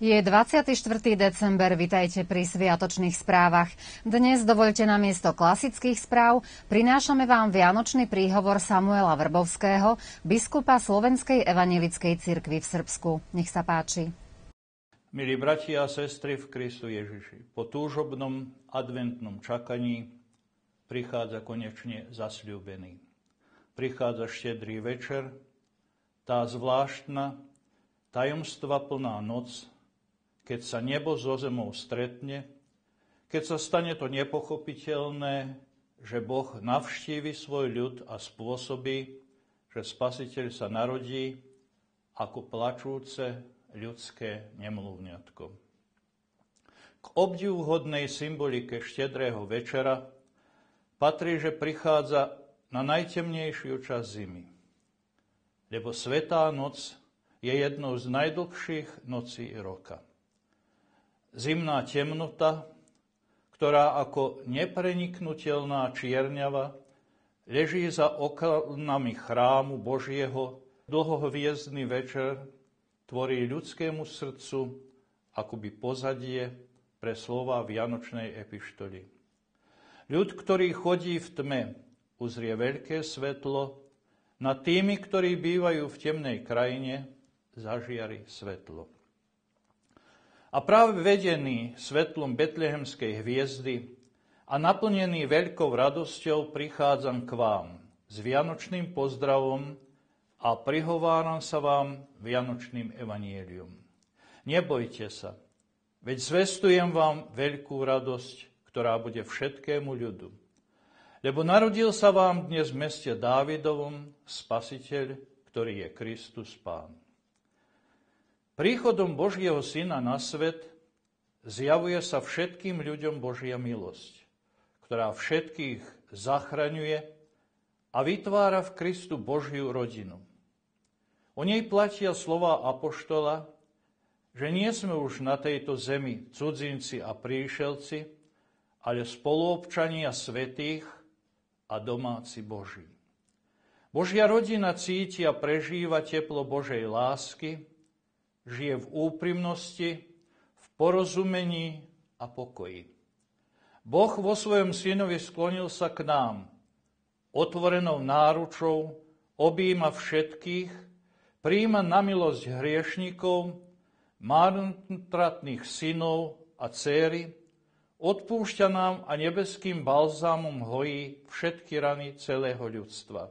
Je 24. december, vitajte pri sviatočných správach. Dnes dovoľte namiesto klasických správ prinášame vám vianočný príhovor Samuela Vrbovského, biskupa Slovenskej evanjelickej cirkvi v Srbsku. Nech sa páči. Milí bratia a sestry v Kristu Ježiši, po túžobnom adventnom čakaní prichádza konečne zasľúbený. Prichádza štedrý večer, tá zvláštna, tajomstva plná noc, keď sa nebo so zemou stretne, keď sa stane to nepochopiteľné, že Boh navštívi svoj ľud a spôsobí, že Spasiteľ sa narodí ako plačúce ľudské nemluvňatko. K obdivuhodnej symbolike štedrého večera patrí, že prichádza na najtemnejšiu časť zimy, lebo Svätá noc je jednou z najdlhších nocí roka. Zimná temnota, ktorá ako nepreniknutelná čierňava leží za oknami chrámu Božieho, dlhohviezdny večer tvorí ľudskému srdcu akoby pozadie pre slová vianočnej epištoly. Ľud, ktorý chodí v tme, uzrie veľké svetlo, nad tými, ktorí bývajú v temnej krajine, zažiari svetlo. A práve vedený svetlom betlehemskej hviezdy a naplnený veľkou radosťou prichádzam k vám s vianočným pozdravom a prihováram sa vám vianočným evanjeliom. Nebojte sa, veď zvestujem vám veľkú radosť, ktorá bude všetkému ľudu. Lebo narodil sa vám dnes v meste Dávidovom Spasiteľ, ktorý je Kristus Pán. Príchodom Božieho Syna na svet zjavuje sa všetkým ľuďom Božia milosť, ktorá všetkých zachraňuje a vytvára v Kristu Božiu rodinu. O nej platia slová apoštola, že nie sme už na tejto zemi cudzinci a príšelci, ale spoluobčania svätých a domáci Boží. Božia rodina cíti a prežíva teplo Božej lásky, žije v úprimnosti, v porozumení a pokoji. Boh vo svojom Synovi sklonil sa k nám, otvorenou náručou objíma všetkých, prijíma na milosť hriešnikov, marnotratných synov a dcéry, odpúšťa nám a nebeským balzámom hojí všetky rany celého ľudstva.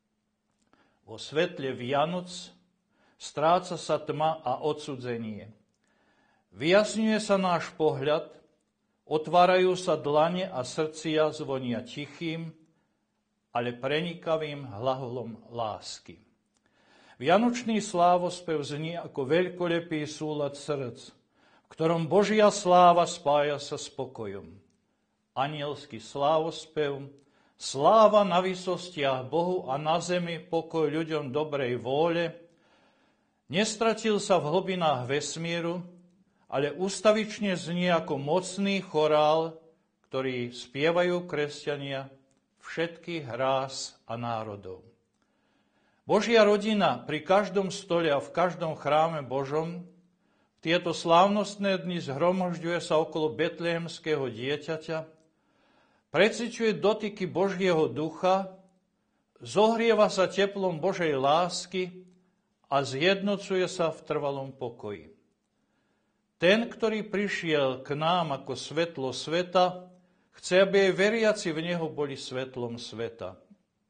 Vo svetle Vianoc stráca sa tma a odsudzenie. Vyjasňuje sa náš pohľad, otvárajú sa dlane a srdcia zvonia tichým, ale prenikavým hlaholom lásky. Vianočný slávospev znie ako veľkolepý súlad srdc, v ktorom Božia sláva spája sa s pokojom. Anielský slávospev, sláva na vysostiach Bohu a na zemi pokoj ľuďom dobrej vôle, nestratil sa v hlbinách vesmíru, ale ustavične znie ako mocný chorál, ktorý spievajú kresťania všetkých rás a národov. Božia rodina pri každom stole a v každom chráme Božom v tieto slávnostné dni zhromažďuje sa okolo betlehemského dieťaťa, preciťuje dotyky Božieho ducha, zohrieva sa teplom Božej lásky a zjednocuje sa v trvalom pokoji. Ten, ktorý prišiel k nám ako svetlo sveta, chce, aby aj veriaci v neho boli svetlom sveta.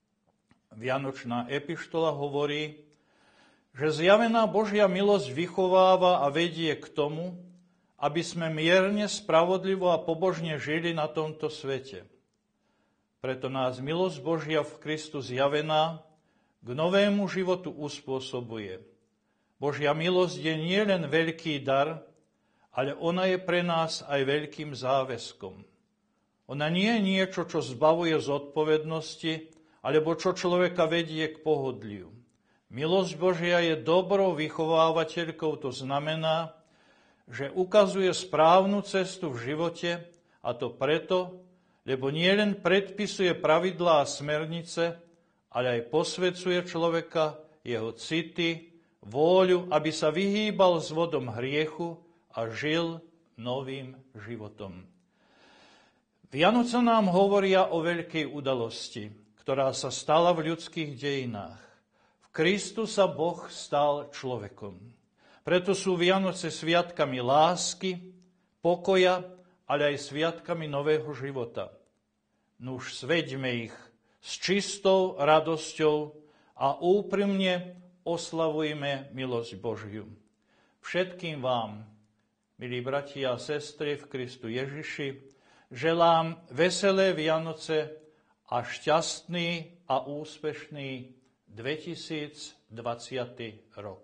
Vianočná epištola hovorí, že zjavená Božia milosť vychováva a vedie k tomu, aby sme mierne, spravodlivo a pobožne žili na tomto svete. Preto nás milosť Božia v Kristu zjavená k novému životu uspôsobuje. Božia milosť je nielen veľký dar, ale ona je pre nás aj veľkým záväzkom. Ona nie je niečo, čo zbavuje zodpovednosti, alebo čo človeka vedie k pohodliu. Milosť Božia je dobrou vychovávateľkou, to znamená, že ukazuje správnu cestu v živote, a to preto, lebo nielen predpisuje pravidlá a smernice, ale aj posvedzuje človeka, jeho city, vôľu, aby sa vyhýbal zvodom hriechu a a žil novým životom. Vianoce nám hovoria o veľkej udalosti, ktorá sa stala v ľudských dejinách. V Kristu sa Boh stal človekom. Preto sú Vianoce sviatkami lásky, pokoja, ale aj sviatkami nového života. Nuž sveďme ich s čistou radosťou a úprimne oslavujme milosť Božiu. Všetkým vám, milí bratia a sestry v Kristu Ježiši, želám veselé Vianoce a šťastný a úspešný 2020 rok.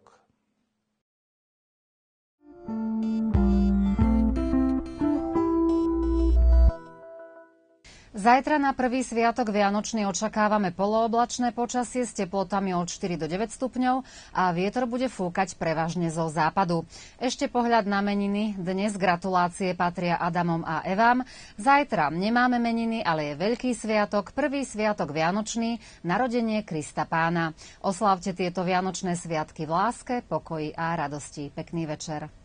Zajtra na prvý sviatok Vianočný očakávame polooblačné počasie s teplotami od 4 do 9 stupňov a vietor bude fúkať prevažne zo západu. Ešte pohľad na meniny. Dnes gratulácie patria Adamom a Evám. Zajtra nemáme meniny, ale je veľký sviatok, prvý sviatok Vianočný, narodenie Krista Pána. Oslávte tieto vianočné sviatky v láske, pokoji a radosti. Pekný večer.